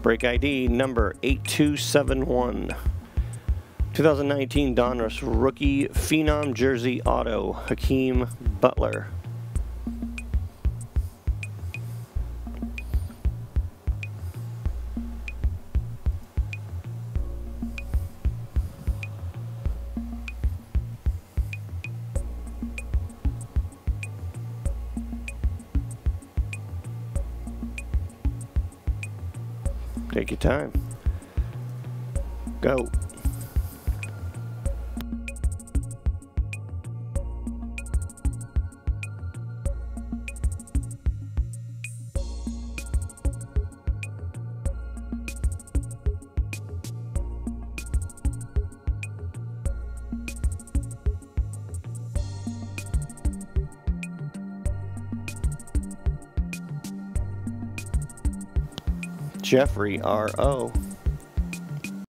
Break ID number 8271. 2019 Donruss Rookie Phenom Jersey Auto, Hakeem, Butler. Take your time. Go. Jeffrey R.O.